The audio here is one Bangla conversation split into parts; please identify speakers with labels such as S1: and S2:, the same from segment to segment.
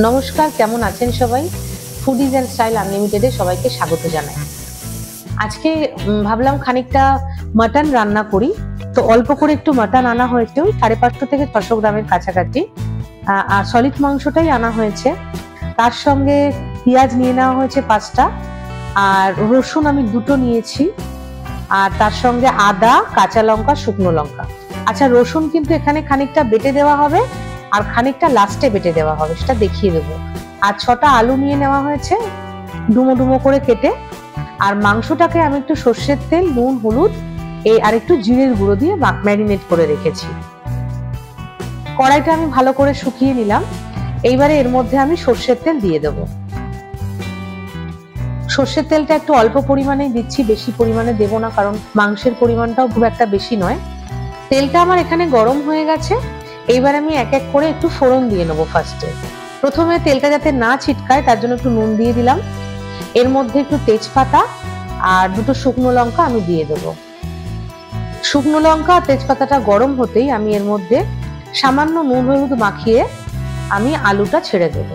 S1: নমস্কার, কেমন আছেন সবাই? ফুডিজ অ্যান্ড স্টাইল আনলিমিটেডে সবাইকে স্বাগত জানাই। আজকে ভাবলাম খানিকটা মাটন রান্না করি। তো অল্প করে একটু মাটন আনা হয়েছে, 550 থেকে 600 গ্রামের কাছাকাছি। আর সলিড মাংসটাই আনা হয়েছে। তার সঙ্গে পেঁয়াজ নিয়ে নেওয়া হয়েছে 5টা, আর রসুন আমি 2টো নিয়েছি, আর তার সঙ্গে আদা, কাঁচা লঙ্কা, শুকনো লঙ্কা। আচ্ছা, রসুন কিন্তু এখানে খানিকটা বেটে দেওয়া হবে আর খানিকটা লাস্টে বেটে দেওয়া হবে, সেটা দেখিয়ে দেবো। আর 6টা আলু নিয়ে নেওয়া হয়েছে ডুমো ডুমো করে কেটে। আর মাংসটাকে আমি একটু সর্ষের তেল, নুন, হলুদ আর একটু জিরের গুঁড়ো দিয়ে ম্যারিনেট করে রেখেছি। কড়াইটা আমি ভালো করে শুকিয়ে নিলাম। এইবারে এর মধ্যে আমি সর্ষের তেল দিয়ে দেব। সর্ষের তেলটা একটু অল্প পরিমাণেই দিচ্ছি, বেশি পরিমাণে দেব না, কারণ মাংসের পরিমাণটাও খুব একটা বেশি নয়। তেলটা আমার এখানে গরম হয়ে গেছে। এইবার আমি এক এক করে একটু ফোড়ন দিয়ে নেবো। প্রথমে তেলটা যাতে না ছিটকায় তার জন্য একটু নুন দিয়ে দিলাম। এর মধ্যে একটু তেজপাতা আর 2টো শুকনো লঙ্কা আমি দিয়ে দেবো। শুকনো লঙ্কা আর তেজপাতাটা গরম হতেই আমি এর মধ্যে সামান্য নুন হলুদ মাখিয়ে আমি আলুটা ছেড়ে দেবো।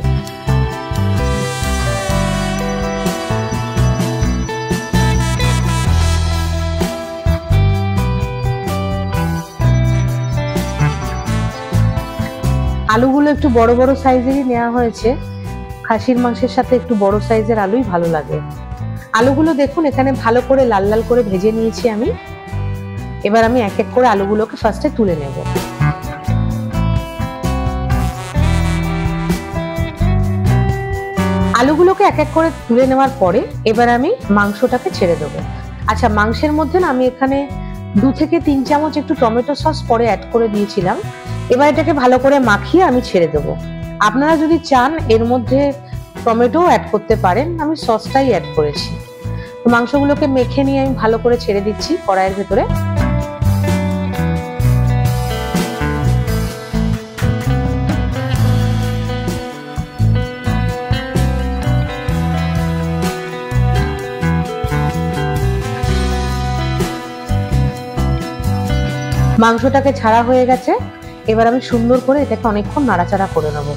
S1: আলুগুলো একটু বড় বড় সাইজেরই নেওয়া হয়েছে। খাসির মাংসের সাথে একটু বড় সাইজের আলুই ভালো লাগে। আলুগুলো দেখুন এখানে ভালো করে লাল লাল করে ভেজে নিয়েছি আমি। এবার আমি এক এক করে আলুগুলোকে ফার্স্টে তুলে নেব। আলুগুলোকে এক এক করে তুলে নেওয়ার পরে এবার আমি মাংসটাকে ছেড়ে দেবো। আচ্ছা, মাংসের মধ্যে না আমি এখানে 2 থেকে 3 চামচ একটু টমেটো সস পরে অ্যাড করে দিয়েছিলাম। এবার এটাকে ভালো করে মাখিয়ে আমি ছেড়ে দেবো। আপনারা যদি চান এর মধ্যে টমেটো অ্যাড করতে পারেন, আমি সসটাই অ্যাড করেছি। তো মাংসগুলোকে মেখে নিয়ে আমি ভালো করে ছেড়ে দিচ্ছি কড়াইয়ের ভেতরে। মাংসটাকে ছাড়া হয়ে গেছে। এবার আমি সুন্দর করে এটাকে অনেকক্ষণ নাড়াচাড়া করে নেব।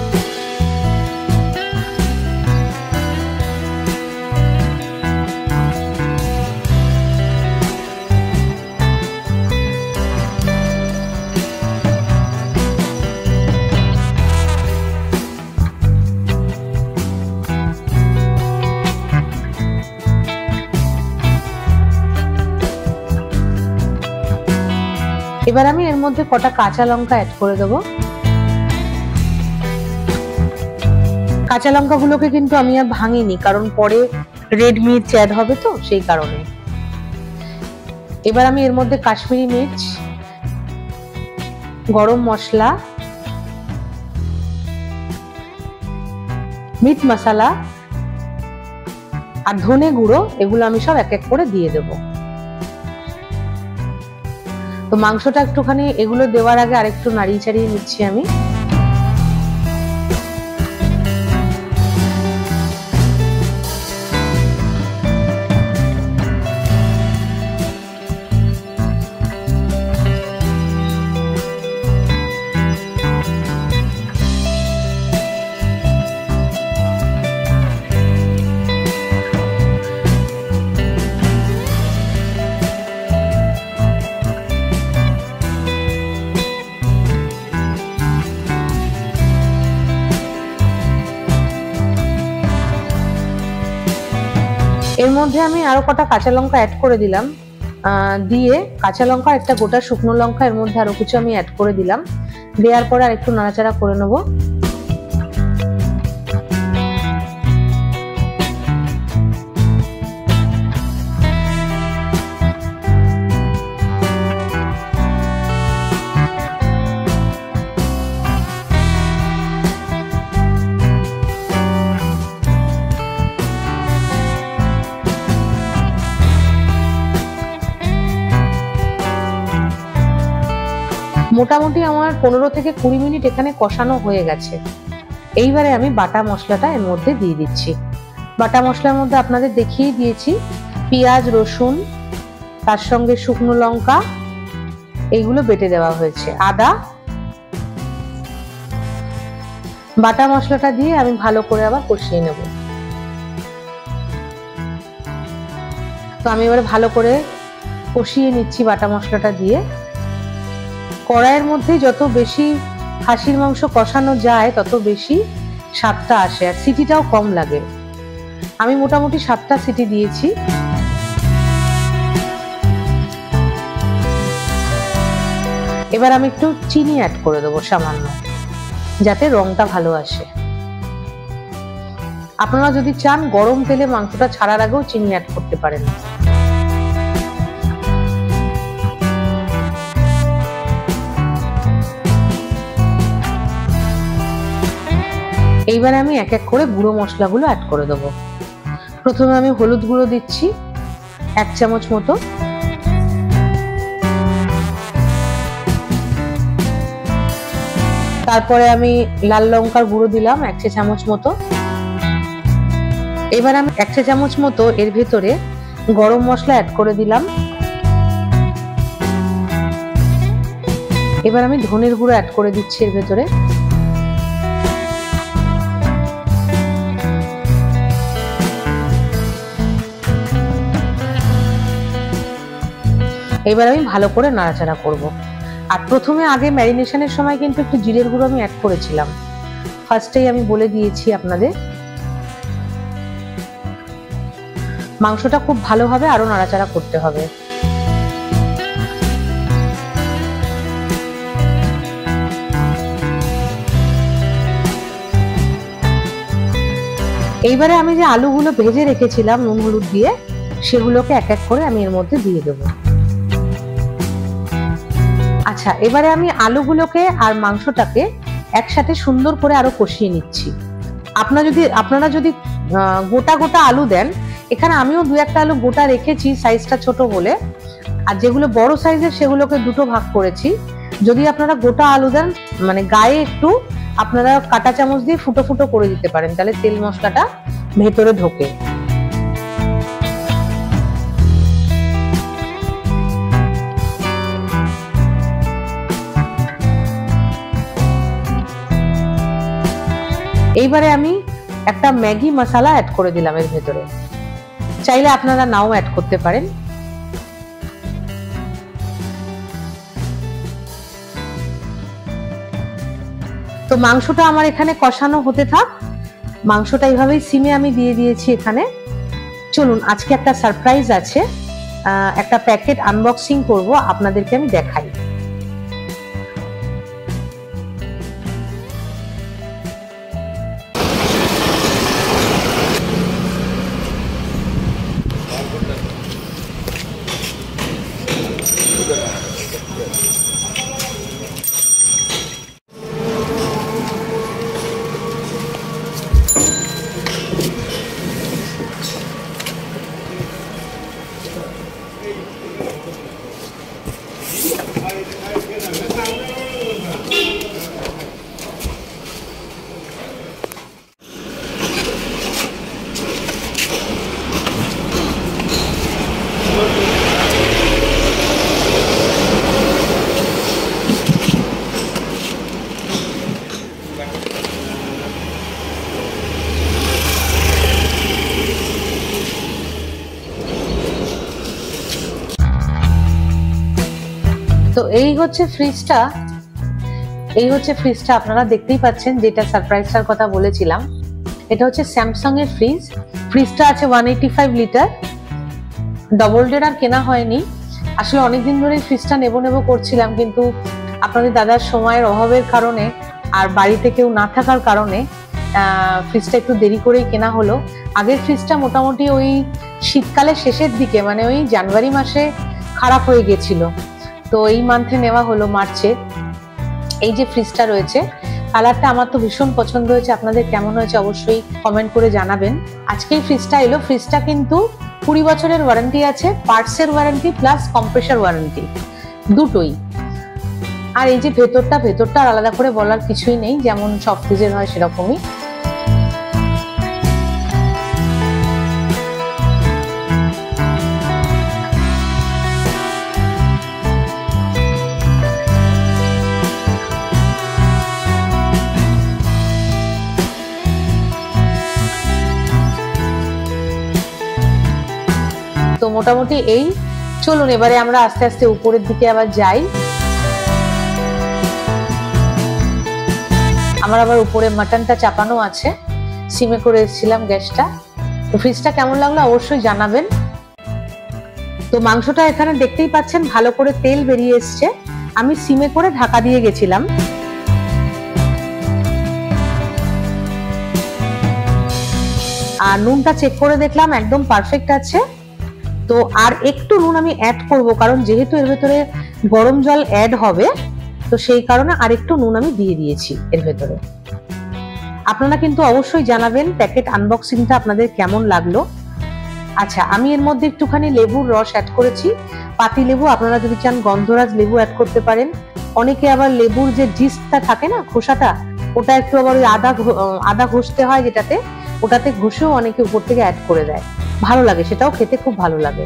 S1: এবার আমি এর মধ্যে কটা কাঁচা লঙ্কা অ্যাড করে দেবো। কাঁচা লঙ্কাগুলোকে কিন্তু আমি আর ভাঙিনি, কারণ পরে রেড মির্চ অ্যাড হবে, তো সেই কারণে। এবার আমি এর মধ্যে কাশ্মীরি মির্চ, গরম মশলা, মিট মশলা আর ধনে গুঁড়ো এগুলো আমি সব এক এক করে দিয়ে দেবো। তো মাংসটা একটুখানি এগুলো দেওয়ার আগে আরেকটু নাড়িয়ে চাড়িয়ে নিচ্ছি আমি। এর মধ্যে আমি আরো কটা কাঁচা লঙ্কা অ্যাড করে দিলাম। দিয়ে কাঁচা লঙ্কা, একটা গোটা শুকনো লঙ্কা এর মধ্যে আরো কিছু আমি অ্যাড করে দিলাম। দেওয়ার পরে আর একটু নাড়াচাড়া করে নেবো। মোটামুটি আমার 15 থেকে 20 মিনিট এখানে কষানো হয়ে গেছে। এইবারে আমি বাটা মশলাটা এর মধ্যে দিয়ে দিচ্ছি। বাটা মশলার মধ্যে আপনাদের দেখিয়ে দিয়েছি পেঁয়াজ, রসুন, তার সঙ্গে শুকনো লঙ্কা এইগুলো বেটে দেওয়া হয়েছে, আদা, বাটা মশলাটা দিয়ে আমি ভালো করে আবার কষিয়ে নেব। তো আমি এবারে ভালো করে কষিয়ে নিচ্ছি বাটা মশলাটা দিয়ে। কড়াইয়ের মধ্যে যত বেশি খাসির মাংস কষানো যায় তত বেশি স্বাদটা আসে, আর সিটিটাও কম লাগে। আমি মোটামুটি 7টা সিটি দিয়েছি। এবার আমি একটু চিনি অ্যাড করে দেবো সামান্য, যাতে রংটা ভালো আসে। আপনারা যদি চান গরম তেলে মাংসটা ছাড়ার আগেও চিনি অ্যাড করতে পারেন। এইবারে আমি এক এক করে গুঁড়ো মশলাগুলো অ্যাড করে দেবো। প্রথমে আমি হলুদ গুঁড়ো দিচ্ছি 1 চামচ মতো, তারপরে আমি লাল লঙ্কার গুঁড়ো দিলাম 1 চা চামচ মতো। এবার আমি 1 চা চামচ মতো এর ভেতরে গরম মশলা অ্যাড করে দিলাম। এবার আমি ধনের গুঁড়ো অ্যাড করে দিচ্ছি এর ভেতরে। এবার আমি ভালো করে নাড়াচাড়া করব। আর প্রথমে আগে ম্যারিনেশনের সময় কিন্তু একটু জিরের গুঁড়ো আমি অ্যাড করেছিলাম, ফার্স্টেই আমি বলে দিয়েছি আপনাদের। মাংসটা খুব ভালোভাবে আরো নাড়াচাড়া করতে হবে। এইবারে আমি যে আলুগুলো ভেজে রেখেছিলাম নুন হলুদ দিয়ে, সেগুলোকে এক এক করে আমি এর মধ্যে দিয়ে দেবো। আচ্ছা, এবারে আমি আলুগুলোকে আর মাংসটাকে একসাথে সুন্দর করে আরো কষিয়ে নিচ্ছি। আপনারা যদি গোটা গোটা আলু দেন, এখানে আমিও 2-1টা আলু গোটা রেখেছি সাইজটা ছোট বলে, আর যেগুলো বড় সাইজের সেগুলোকে দুটো ভাগ করেছি। যদি আপনারা গোটা আলু দেন, মানে গায়ে একটু আপনারা কাঁটা চামচ দিয়ে ফুটো ফুটো করে দিতে পারেন, তাহলে তেল মশলাটা ভেতরে ঢোকে। এইবারে আমি একটা ম্যাগি মশলা অ্যাড করে দিলাম এর ভেতরে, চাইলে আপনারা নাও অ্যাড করতে পারেন। তো মাংসটা আমার এখানে কষানো হতে থাক। মাংসটা এইভাবেই সিমে আমি দিয়ে দিয়েছি এখানে। চলুন, আজকে একটা সারপ্রাইজ আছে, একটা প্যাকেট আনবক্সিং করব, আপনাদেরকে আমি দেখাই। তো এই হচ্ছে ফ্রিজটা, আপনারা দেখতেই পাচ্ছেন, যেটা সারপ্রাইজটার কথা বলেছিলাম। এটা হচ্ছে স্যামসাং এর ফ্রিজটা আছে 185 লিটার। ডবল ডোর আর কেনা হয়নি, আসলে অনেকদিন ধরে ফ্রিজটা নেব করছিলাম, কিন্তু আপনাদের দাদার সময়ের অভাবের কারণে আর বাড়িতে কেউ না থাকার কারণে ফ্রিজটা একটু দেরি করেই কেনা হলো। আগের ফ্রিজটা মোটামুটি ওই শীতকালের শেষের দিকে, মানে ওই জানুয়ারি মাসে খারাপ হয়ে গেছিল, তো এই মান্থে নেওয়া হলো, মার্চে। এই যে ফ্রিজটা রয়েছে, কালারটা আমার তো ভীষণ পছন্দ হয়েছে। আপনাদের কেমন হয়েছে অবশ্যই কমেন্ট করে জানাবেন। আজকে এই ফ্রিজটা এলো। ফ্রিজটা কিন্তু 20 বছরের ওয়ারেন্টি আছে, পার্টসের ওয়ারেন্টি প্লাস কম্প্রেসার ওয়ারেন্টি দুটোই। আর এই যে ভেতরটা আলাদা করে বলার কিছুই নেই, যেমন সব ফ্রিজের হয় সেরকমই। মোটামুটি এই, চলুন এবারে আমরা আস্তে আস্তে উপরের দিকে আবার যাই। আমার আবার উপরে মাটনটা চাপানো আছে, সিমে করে এসেছিলাম গ্যাসটা। তো ফ্রিজটা কেমন লাগলো অবশ্যই জানাবেন। তো মাংসটা এখানে দেখতেই পাচ্ছেন ভালো করে তেল বেরিয়ে এসছে, আমি সিমে করে ঢাকা দিয়ে গেছিলাম। আর নুনটা চেক করে দেখলাম একদম পারফেক্ট আছে। তো আর একটু নুন আমি অ্যাড করব, কারণ যেহেতু এর ভেতরে গরম জল অ্যাড হবে, তো সেই কারণে আর একটু নুন আমি দিয়ে দিয়েছি এর ভেতরে। আপনারা কিন্তু অবশ্যই জানাবেন প্যাকেট আনবক্সিংটা আপনাদের কেমন লাগলো। আচ্ছা, আমি এর মধ্যে একটুখানি লেবুর রস অ্যাড করেছি, পাতি লেবু, আপনারা যদি চান গন্ধরাজ লেবু অ্যাড করতে পারেন। অনেকে আবার লেবুর যে জিস্টটা থাকে না, খোসাটা, ওটা একটু আবার ওই আদা ঘষতে হয় যেটাতে, ওটাতে ঘষেও অনেকে উপর থেকে অ্যাড করে দেয়, ভালো লাগে, সেটাও খেতে খুব ভালো লাগে।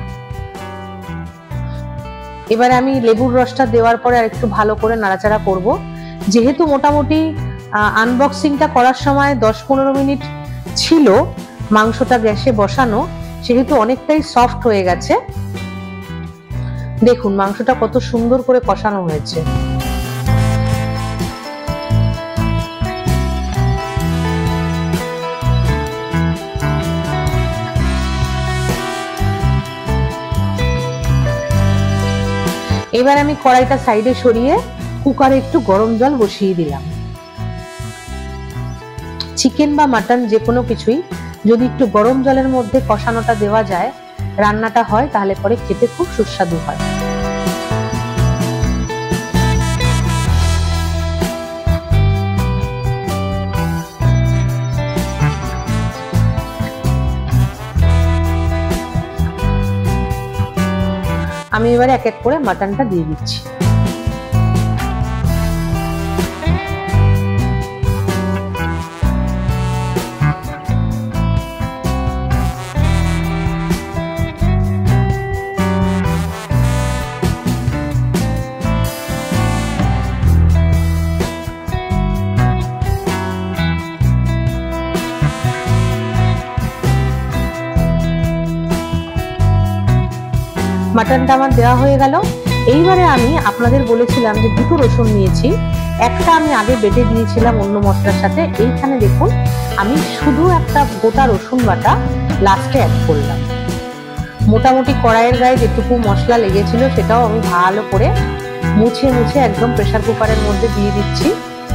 S1: এবারে আমি লেবুর রসটা দেওয়ার পরে আর একটু ভালো করে নাড়াচাড়া করব। যেহেতু মোটামুটি আনবক্সিংটা করার সময় 10-15 মিনিট ছিল মাংসটা গ্যাসে বসানো, সেহেতু অনেকটাই সফট হয়ে গেছে। দেখুন মাংসটা কত সুন্দর করে কষানো হয়েছে। এবার আমি কড়াইটা সাইডে সরিয়ে কুকারে একটু গরম জল বসিয়ে দিলাম। চিকেন বা মাটন যে কোনো কিছুই যদি একটু গরম জলের মধ্যে কষানোটা দেওয়া যায়, রান্নাটা হয়, তাহলে পরে খেতে খুব সুস্বাদু হয়। আমি এবারে এক এক করে মাটনটা দিয়ে দিচ্ছি। মাটনটা আমার দেওয়া হয়ে গেল। এইবারে আমি আপনাদের বলেছিলাম যে 2টো রসুন নিয়েছি, একটা আমি আগে বেটে দিয়েছিলাম অন্য মশলার সাথে। এইখানে দেখুন আমি শুধু একটা গোটা রসুন বাটা লাস্টে অ্যাড করলাম। মোটামুটি কড়াইয়ের গায়ে যেটুকু মশলা লেগেছিল সেটাও আমি ভালো করে মুছে একদম প্রেসার কুকারের মধ্যে দিয়ে দিচ্ছি।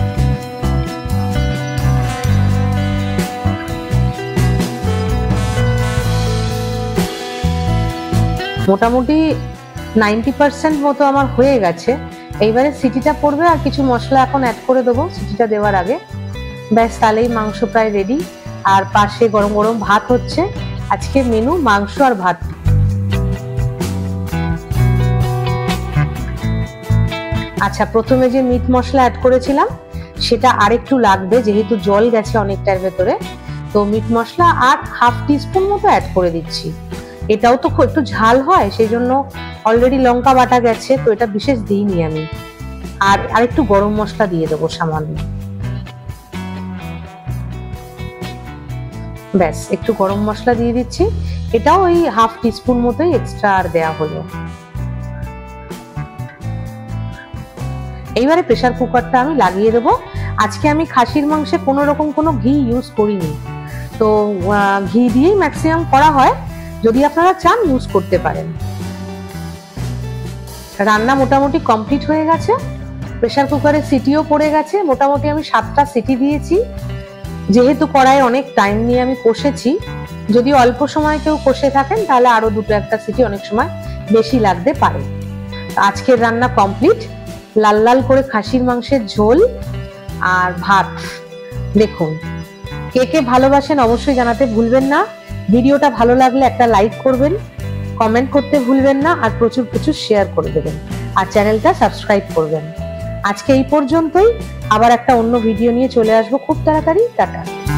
S1: মোটামুটি 90% মতো আমার হয়ে গেছে। এইবারে সিটিটা পড়বে, আর কিছু মশলা এখন অ্যাড করে দেবো সিটিটা দেওয়ার আগে। ব্যাস, তাহলেই মাংস প্রায় রেডি। আর পাশে গরম গরম ভাত হচ্ছে। আজকে মেনু মাংস আর ভাত। আচ্ছা, প্রথমে যে মিট মশলা অ্যাড করেছিলাম সেটা আরেকটু লাগবে, যেহেতু জল গেছে অনেকটার ভেতরে। তো মিট মশলা আর 1/2 টিস্পুন মতো অ্যাড করে দিচ্ছি। এটাও তো একটু ঝাল হয়, সেই জন্য অলরেডি লঙ্কা বাটা গেছে, তো এটা বিশেষ দিইনি আমি। আর আরেকটু গরম মশলা দিয়ে দেবো সামান্য। ব্যাস, একটু গরম মশলা দিয়ে দিচ্ছি। এটাও ওই 1/2 টিস্পুন মতোই এক্সট্রা আর দেয়া হলো। এইবারে প্রেসার কুকারটা আমি লাগিয়ে দেবো। আজকে আমি খাসির মাংসে কোনো রকম কোনো ঘি ইউজ করিনি, তো ঘি দিয়েই ম্যাক্সিমাম করা হয়, যদি আপনারা চান ইউজ করতে পারেন। রান্না মোটামুটি কমপ্লিট হয়ে গেছে। প্রেসার কুকারে সিটিও পড়ে গেছে। মোটামুটি আমি 7টা সিটি দিয়েছি। যেহেতু কড়াইয়ে অনেক টাইম নিয়ে আমি কষেছি, যদি অল্প সময় কেউ কষে থাকেন তাহলে আরো 2-1টা সিটি অনেক সময় বেশি লাগতে পারে। আজকের রান্না কমপ্লিট। লাল লাল করে খাসির মাংসের ঝোল আর ভাত। দেখুন, কে কে ভালোবাসেন অবশ্যই জানাতে ভুলবেন না। ভিডিওটা ভালো লাগলে একটা লাইক করবেন, কমেন্ট করতে ভুলবেন না, আর প্রচুর শেয়ার করে দেবেন, আর চ্যানেলটা সাবস্ক্রাইব করবেন। আজকে এই পর্যন্তই। আবার একটা অন্য ভিডিও নিয়ে চলে আসবো খুব তাড়াতাড়ি। টাটা।